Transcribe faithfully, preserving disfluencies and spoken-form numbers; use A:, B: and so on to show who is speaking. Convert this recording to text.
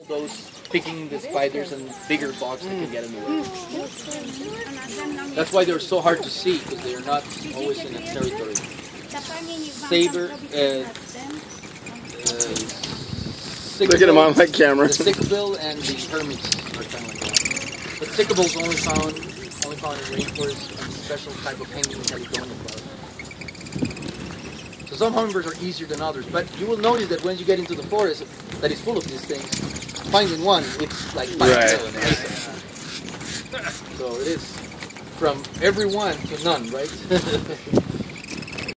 A: those picking the spiders and bigger bugs that can get in the way. That's why they're so hard to see, because they are not always in a territory. Saber, uh, uh,
B: Look at him on my camera.
A: The sycamore and the hermits are kind of like that. But sycamore is only found, only found in rainforests and special type of hanging California flowers. So some hummingbirds are easier than others, but you will notice that when you get into the forest that is full of these things, finding one, it's like finding
B: Right.
A: an ace. So it is from everyone to none, right?